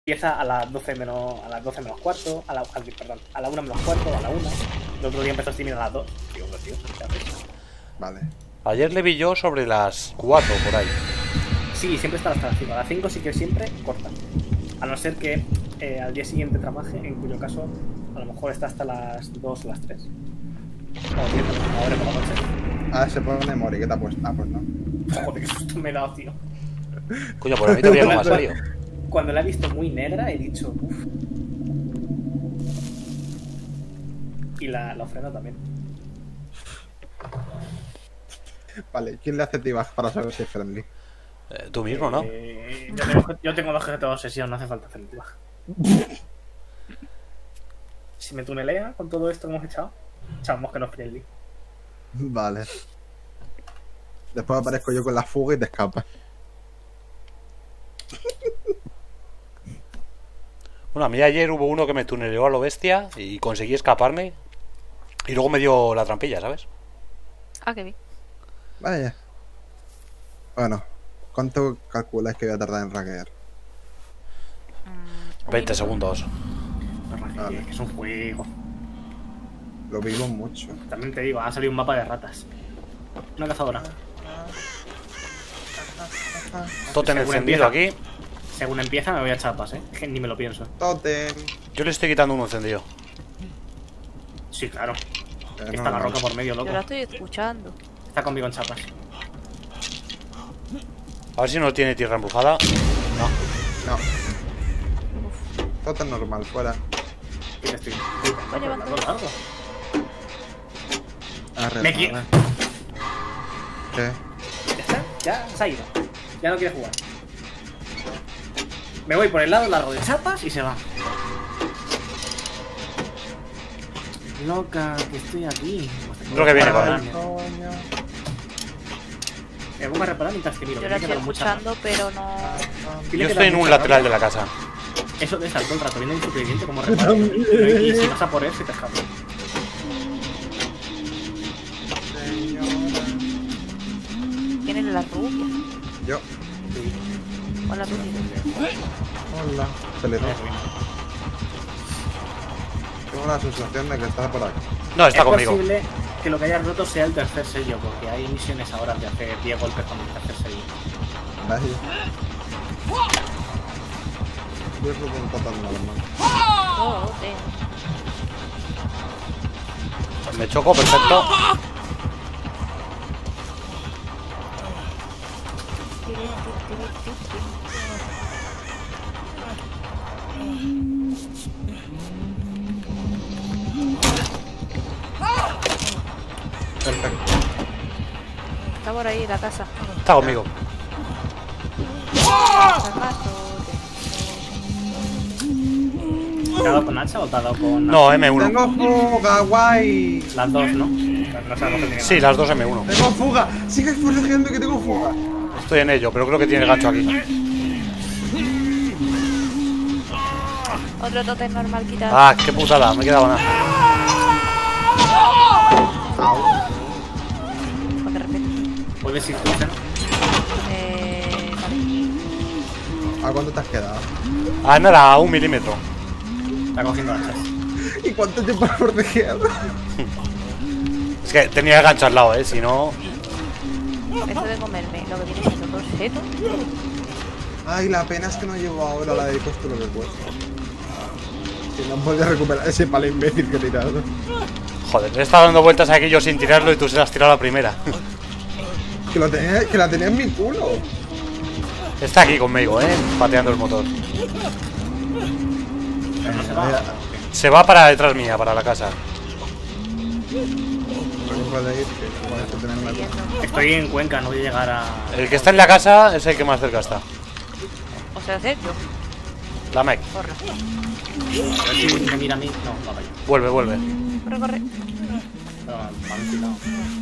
Empieza a las 12 menos, a las 12 menos cuarto, perdón, a la 1 menos cuarto, a la 1. El otro día empezó a streaming a las 2. Digo, tío, ¿qué haces? Vale. Ayer le vi yo sobre las 4 por ahí. Sí, siempre está hasta las 5. A las 5 sí que siempre corta. A no ser que al día siguiente trabaje, en cuyo caso a lo mejor está hasta las 2 o las 3. Ahora por la noche. Ah, se pone Mori, ¿qué te ha puesto? Ah, pues no. Joder, qué susto me he dado, tío. Coño, por a mí todavía no me ha salido. Cuando la he visto muy negra he dicho, uff. Y la ofrenda también. Vale, ¿quién le hace tibag para saber si es friendly? Tú mismo, ¿no? Yo tengo dos objetos de obsesión, no hace falta hacer el tibag. Si me tunelea con todo esto que hemos echado, echamos que no es friendly. Vale. Después aparezco yo con la fuga y te escapas. Bueno, a mí ayer hubo uno que me tuneleó a lo bestia y conseguí escaparme. Y luego me dio la trampilla, ¿sabes? Ah, qué bien. Vaya. Bueno, ¿cuánto calculáis que voy a tardar en rackear? 20 segundos. Vale. Que es un juego. Lo vivo mucho. También te digo, ha salido un mapa de ratas. Una cazadora. Totem Según encendido empieza. aquí. Según empieza me voy a chapas, Es que ni me lo pienso. Totem. Yo le estoy quitando uno encendido. Sí, claro. No, Está la no. roca por medio, loco. Yo la estoy escuchando. Está conmigo en chapas. A ver si no tiene tierra embrujada. No. No. Totem normal, fuera. Y te estoy. Oye, va, Largo. Arre, Me qui- arre. ¿Qué? Ya está, ya se ha ido. Ya no quiere jugar. Me voy por el lado largo de chapas y se va. Loca, que estoy aquí. Creo que viene, para vale. Coño. Me pongo a reparar mientras que miro. Yo que la me estoy queda mucha escuchando, pero no. Dile Yo que estoy da en un mucha lateral de rabia. la casa. Eso de estar todo el rato viene un superviviente como reparo. Y si vas a por él, se te escapa. ¿Quién es la rubia? Yo. Hola, rubia. Hola. Feliz. Tengo la sensación de que está por aquí. No, está Es conmigo. posible que lo que hayas roto sea el tercer sello, porque hay misiones ahora de hacer 10 golpes con el tercer sello. Vaya. Yo creo que un total normal. Oh, Me choco, perfecto. Perfecto. está por ahí la casa. Está conmigo. ¿Te ha dado con hacha o te ha dado con.? No, M1. Tengo fuga, guay. Las dos, ¿no? No sabemos que tiene Sí, las dos M1. Tengo fuga. Sigue protegiendo que tengo fuga. Estoy en ello, pero creo que tiene gancho aquí. Otro totem normal quitado. Ah, qué putada, me he quedado nada. De repente. Puedes ir tú, Vale. ¿A cuánto te has quedado? Ah, nada, a 1 milímetro. Está cogiendo hachas. ¿Y cuánto tiempo has protegido? Es que tenía el gancho al lado, si no. Eso de comerme lo que viene siendo dos setos. Ay, la pena es que no llevo ahora la de costo lo que cuesta. Si no podía recuperar ese palo imbécil que he tirado. Joder, he estado dando vueltas aquí yo sin tirarlo y tú se las has tirado a la primera. Que la tenía en mi culo. Está aquí conmigo, pateando el motor. No se va. Se va para detrás mía, para la casa. No puede ir, que igual esto tener una cosa. Estoy en Cuenca, no voy a llegar a. El que está en la casa es el que más cerca está. O sea, hacer yo. La mec. Corre. A ver si me mira a mí. No, va para allá. Vuelve, vuelve. Corre, corre. No, va enfilado.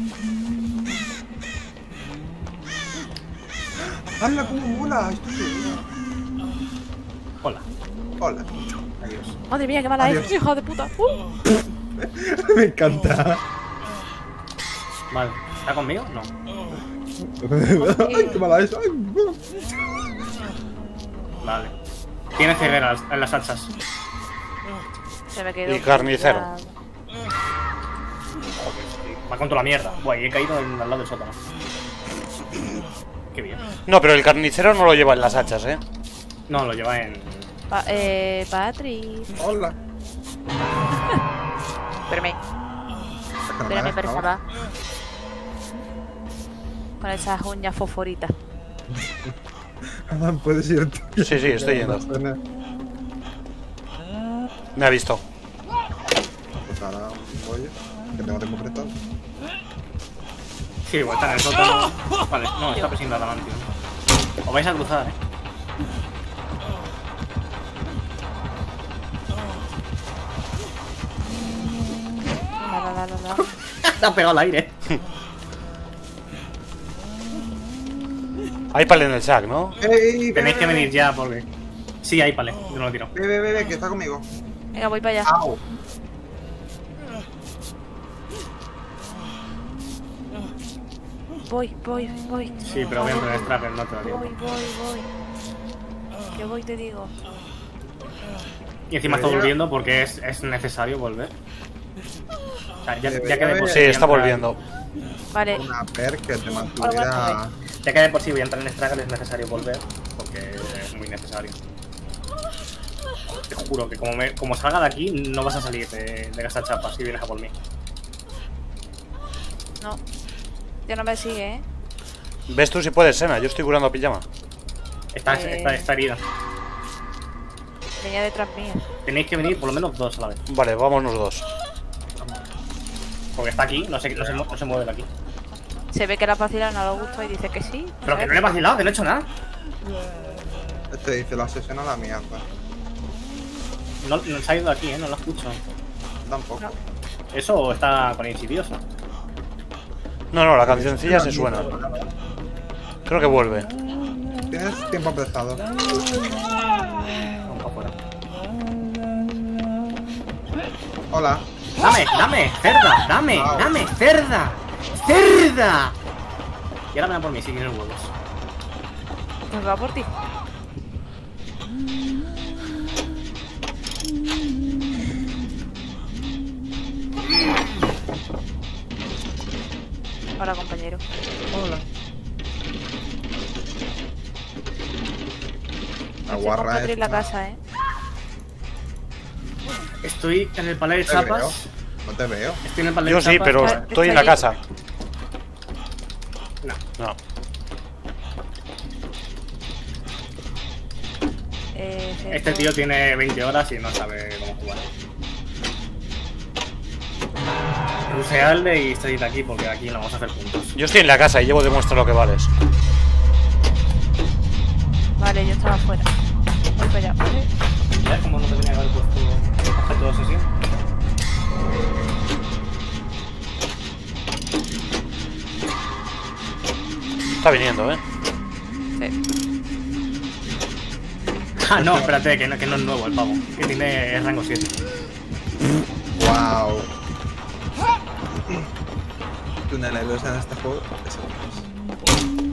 ¡Hala, cómo mola! Esto es... Hola. Hola. Adiós. Madre mía, qué mala Adiós. es. Hijo de puta. Me encanta. Vale. ¿Está conmigo? No. Ay, qué mala es. Ay, Vale. Tiene ceguera en las hachas. Se me quedó. Y carnicero. Va con toda la mierda. Buah, y he caído al lado del sótano. Qué bien. No, pero el carnicero no lo lleva en las hachas, ¿eh? No, lo lleva en... Patrick. Hola. Espérame, persona. Con esas uñas fosforitas. Adam, puedes ir tú. Sí, estoy yendo. Me ha visto. Pues ahora voy yo, que tengo tiempo prestado. Sí, igual está en el sótano. Vale, no, está persiguiendo a Adamantio. Os vais a cruzar, La. Te ha pegado al aire. Hay pal en el sac, ¿no? ¡Ey! Tenéis que venir ya porque... Sí, hay pale. Yo no lo tiro. Ve, que está conmigo. Venga, voy para allá. ¡Au! Voy. Sí, pero voy a entrar en Strapper, no te lo digo. Voy. Yo voy, te digo. Y encima está volviendo porque es necesario volver. O sea, ya que de por Sí, está volviendo. Vale. Una perk que te mantuviera... Ya que de por sí voy a entrar en Struggle, es necesario volver, porque es muy necesario. Te juro que como salga de aquí, no vas a salir de gastar chapas si vienes a por mí. No. Ya no me sigue, ¿eh? ¿Ves tú si puedes, Sena? Yo estoy curando a pijama. Está herida. Venía detrás mía. Tenéis que venir por lo menos 2 a la vez. Vale, vámonos 2. Porque está aquí, no se mueve de aquí. Se ve que la vacilada no le gustó y dice que sí. Pero que no le he vacilado, que no he hecho nada. Este dice, la sesión a la mierda. No se ha ido de aquí, no lo escucho. Tampoco. No. Eso está con insidioso. No, la cancioncilla se suena. Creo que vuelve. Tienes tiempo prestado. Vamos para afuera. Hola. ¡Dame! ¡Cerda! ¡Dame! ¡Cerda! ¡Cerda! Y ahora me dan por mí si tienes huevos. Pues va por ti. Hola, compañero. Hola. La Estoy con guarra Patrick en la esta. casa, ¿eh? Estoy en el palé de No te veo. chapas. No te veo. Estoy en el palé de Yo chapas. sí, pero Está estoy en la allí. casa. No. No. Este tío tiene 20 horas y no sabe cómo jugar. Rusearle y salid de aquí porque aquí no vamos a hacer puntos. Yo estoy en la casa y llevo demuestra lo que vales. Vale, yo estaba afuera. Voy para allá, ¿vale? ¿Ves cómo no te tenía que haber puesto objeto de sesión? Está viniendo, ¿eh? Sí. Ah, no, espérate, que no es nuevo el pavo. Que tiene rango 7. Wow. Túneles en este juego. Eso es.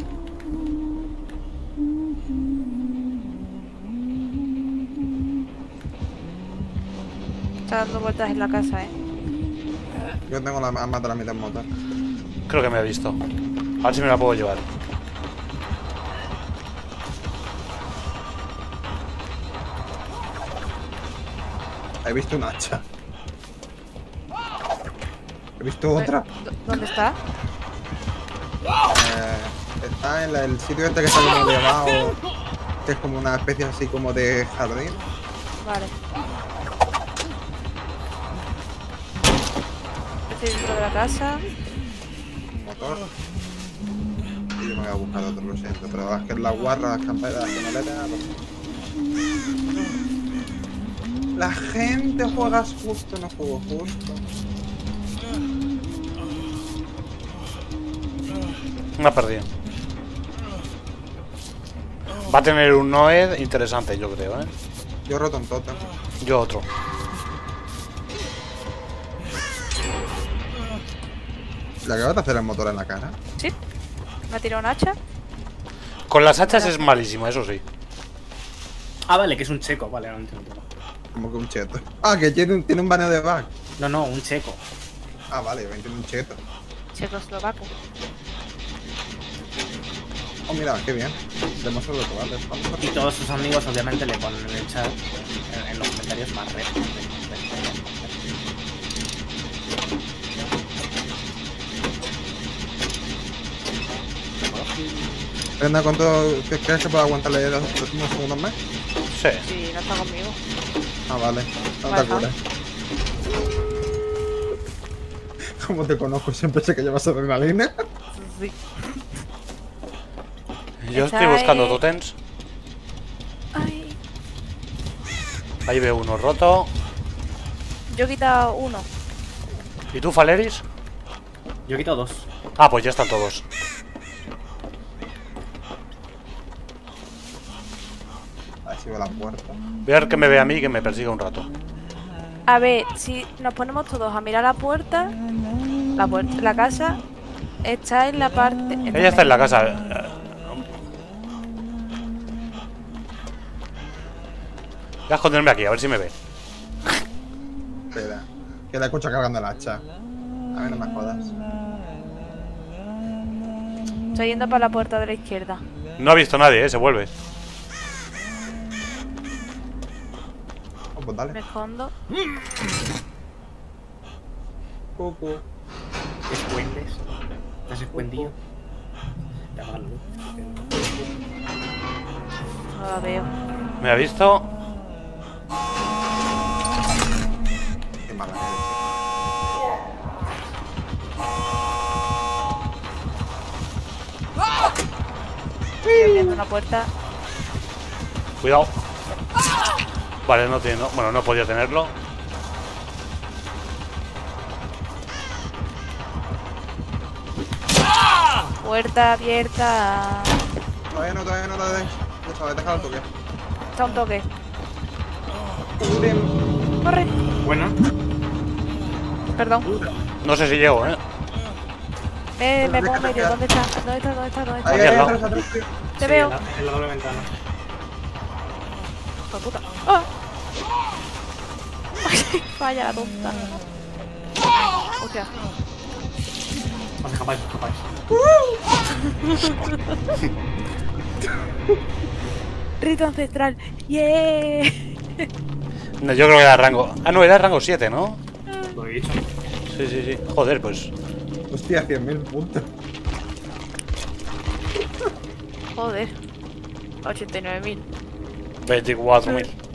Está dando vueltas en la casa, ¿eh? Yo tengo la arma de la mitad en motor. Creo que me ha visto. A ver si me la puedo llevar. He visto un hacha. He visto otra. ¿Dónde está? Está en el sitio este que está como debajo. Que es como una especie así como de jardín. Vale. Estoy dentro de la casa. Motor. Y yo me voy a buscar otro, lo siento. Pero es que la guarra, las camperas, las canaletas. La gente juega justo, no juego justo. Me ha perdido. Va a tener un Noed interesante, yo creo, ¿eh? Yo he roto un totem. Yo otro. ¿Le acabas de hacer el motor en la cara? Sí. Me ha tirado un hacha. Con las hachas es malísimo, eso sí. Ah, vale, que es un checo. Vale, no entiendo. Como que un cheto. Ah, que tiene un baneo de bug. No, un checo. Ah, vale, tiene un cheto. Checoslovaco. Oh, mira, qué bien. Tenemos otro vale. Y todos sus amigos obviamente le ponen en el chat, en los comentarios más red. Brenda, ¿cuánto crees que puede aguantarle los últimos segundos más? Sí. Sí, no está conmigo. Ah, vale. No te Vale, apures. Como te conozco, siempre sé que llevas adrenalina. Sí. Yo Esa estoy buscando es- totems. Ay, Ahí veo uno roto. yo he quitado uno. ¿Y tú, Faleris? Yo he quitado 2. Ah, pues ya están todos. A ver si veo la puerta. Voy a ver que me ve a mí y que me persiga un rato. A ver, si nos ponemos todos a mirar la puerta, la casa está en la parte. Ella está en la casa. Voy a esconderme aquí, a ver si me ve. Espera. Que la escucho cargando el hacha. A ver, no me jodas. Estoy yendo para la puerta de la izquierda. No ha visto nadie, se vuelve. Oh, pues Me dale. escondo. Cucu. Escuentes. ¿Estás escuentillo? Ya va la luz. No la veo. Me ha visto. Qué mala eres. Estoy abriendo una puerta. Cuidado. Vale, no tiene. Bueno, no podía tenerlo. Puerta abierta. Todavía no la dejes. Deja el toque. Está un toque. Bien. Corre. Buena. Perdón. No sé si llego, Me pongo en medio. ¿Dónde está? ¿Dónde está? ¿Dónde está? ¿Dónde está? Ahí, Aquí ahí, al lado. atrás, tío. Te Sí, veo. En la doble ventana. Hijo de puta. ¡Ah! Falla la tonta. Hostia. Os escapáis, os escapáis. Rito ancestral. ¡Yeah! No, yo creo que era rango. Ah, no, era rango 7, ¿no? Lo he dicho. Sí, sí, sí. Joder, pues. Hostia, 100.000 puntos. Joder. 89.000. 24.000.